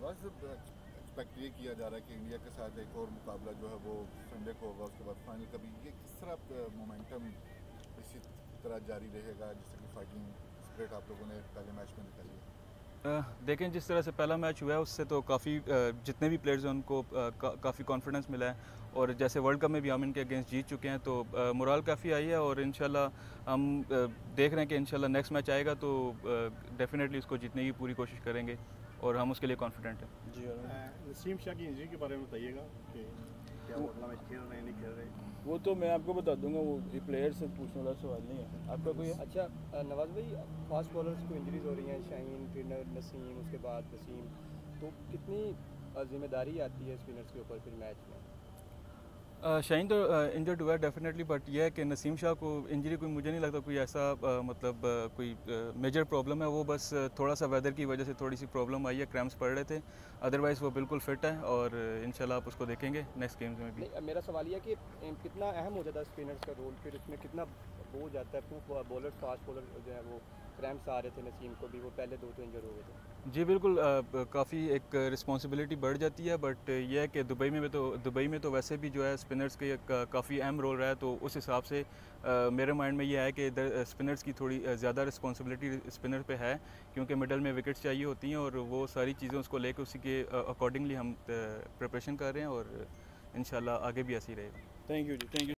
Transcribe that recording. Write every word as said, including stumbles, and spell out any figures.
Nawaz expect ये किया जा रहा है कि इंडिया के साथ एक और मुकाबला जो है वो संडे को होगा, उसके बाद फाइनल कभी, ये किस तरह मोमेंटम इसी तरह जारी रहेगा जिससे कि फाइटिंग स्पिरिट आप लोगों ने पहले मैच में दिखाई है? देखें जिस तरह से पहला मैच हुआ है उससे तो काफ़ी जितने भी प्लेयर्स हैं उनको का, काफ़ी कॉन्फिडेंस मिला है और जैसे वर्ल्ड कप में भी हम इनके अगेंस्ट जीत चुके हैं तो मोराल काफ़ी आई है और इंशाल्लाह हम देख रहे हैं कि इंशाल्लाह नेक्स्ट मैच आएगा तो डेफिनेटली उसको जीतने की पूरी कोशिश करेंगे और हम उसके लिए कॉन्फिडेंट हैं। जी नसीम शाह की इंजरी के बारे में बताइएगा कि क्या वो अगला मैच खेल रहे हैं नहीं खेल रहे? वो तो मैं आपको बता दूंगा, वो प्लेयर से पूछने वाला सवाल नहीं है। आपका कोई है? अच्छा नवाज भाई, फास्ट बॉलर्स को इंजरीज हो रही हैं, शाहीन फिर नसीम उसके बाद वसीम, तो कितनी जिम्मेदारी आती है स्पिनर्स के ऊपर फिर मैच में? शाहीन तो इंजर्ड हुआ है डेफिनेटली, बट यह है कि नसीम शाह को इंजरी कोई मुझे नहीं लगता कोई ऐसा आ, मतलब आ, कोई मेजर प्रॉब्लम है। वो बस थोड़ा सा वेदर की वजह से थोड़ी सी प्रॉब्लम आई है, क्रैम्प्स पड़ रहे थे, अदरवाइज़ वो बिल्कुल फिट है और इंशाल्लाह आप उसको देखेंगे नेक्स्ट गेम्स में भी। मेरा सवाल यह है कि कितना अहम हो जाता है स्पिनर्स का रोल, फिर उसमें कितना वो हो जाता है, क्यों बॉलर फास्ट बॉलर जो है वो क्रैम्प्स आ रहे थे नसीम को भी, वो पहले दो तो इंजर हो गए थे। जी बिल्कुल, काफ़ी एक रिस्पॉन्सिबिलिटी बढ़ जाती है, बट यह है कि दुबई में तो दुबई में तो वैसे भी जो है स्पिनर्स के काफ़ी अहम रोल रहा है, तो उस हिसाब से आ, मेरे माइंड में ये है कि इधर स्पिनर्स की थोड़ी ज़्यादा रिस्पॉन्सिबिलिटी स्पिनर पे है, क्योंकि मिडल में विकेट्स चाहिए होती हैं और वो सारी चीज़ें उसको लेकर उसी के अकॉर्डिंगली हम प्रिपरेशन कर रहे हैं और इंशाल्लाह आगे भी ऐसे ही रहेगा। Thank you ji, thank you.